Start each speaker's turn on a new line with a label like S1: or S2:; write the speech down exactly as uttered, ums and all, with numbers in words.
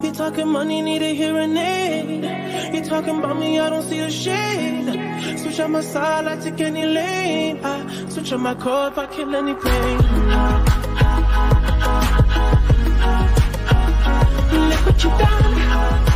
S1: You talking money, need a hearing aid. You talking about me, I don't see a shade. Switch on my side, I take any lane. I switch on my core if I kill any pain. Look what you done.